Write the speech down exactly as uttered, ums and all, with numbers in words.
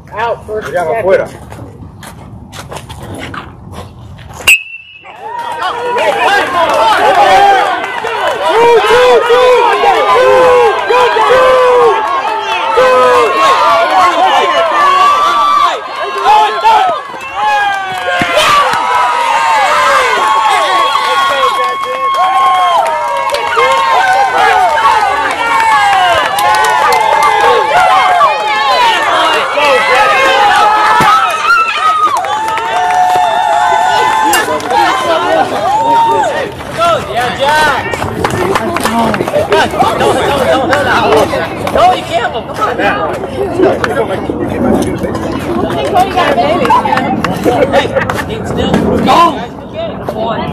Out first. Allá afuera. No, no, no, no, no. No, you can't. Come on now. Hey, still. Go.